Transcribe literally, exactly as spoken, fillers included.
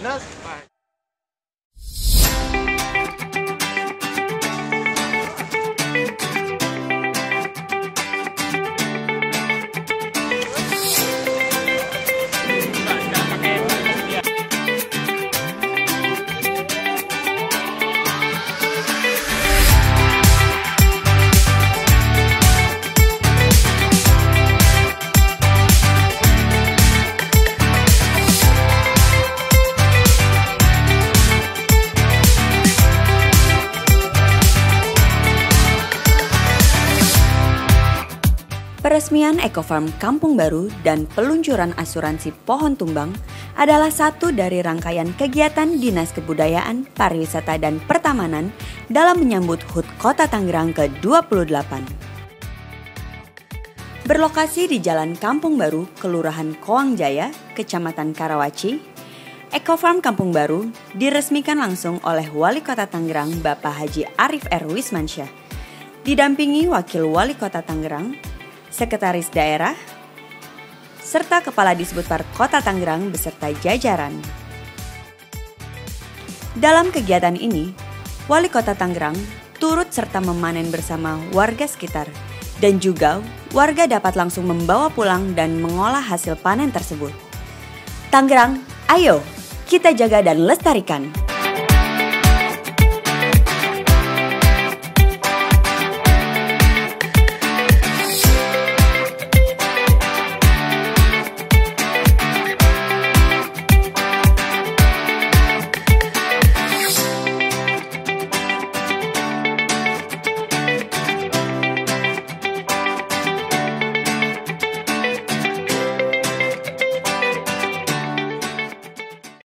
Nas. Peresmian Ecofarm Kampung Baru dan peluncuran asuransi pohon tumbang adalah satu dari rangkaian kegiatan Dinas Kebudayaan, Pariwisata dan Pertamanan dalam menyambut H U T Kota Tangerang ke dua puluh delapan. Berlokasi di Jalan Kampung Baru, Kelurahan Koang Jaya, Kecamatan Karawaci, Ecofarm Kampung Baru diresmikan langsung oleh Wali Kota Tangerang Bapak Haji Arif R. Wismansyah, didampingi Wakil Wali Kota Tangerang, Sekretaris Daerah, serta Kepala Disbudpar Kota Tangerang beserta jajaran. Dalam kegiatan ini, Wali Kota Tangerang turut serta memanen bersama warga sekitar dan juga warga dapat langsung membawa pulang dan mengolah hasil panen tersebut. Tangerang, ayo kita jaga dan lestarikan.